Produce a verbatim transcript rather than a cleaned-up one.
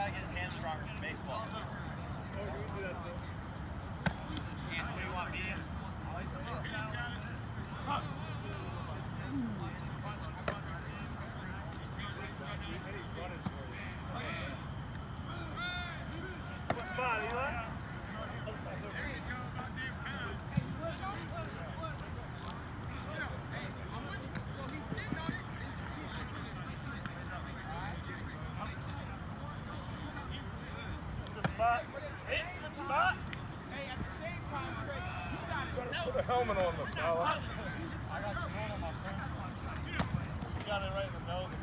got to get his hands stronger for baseball. Oh, we do that too. And do you want medium? What spot, Eli? Good spot. Hey, good spot. Hey, at the same time, Trey, you got You gotta put a helmet on, Masala. I got the one on my phone. You got it right in the nose.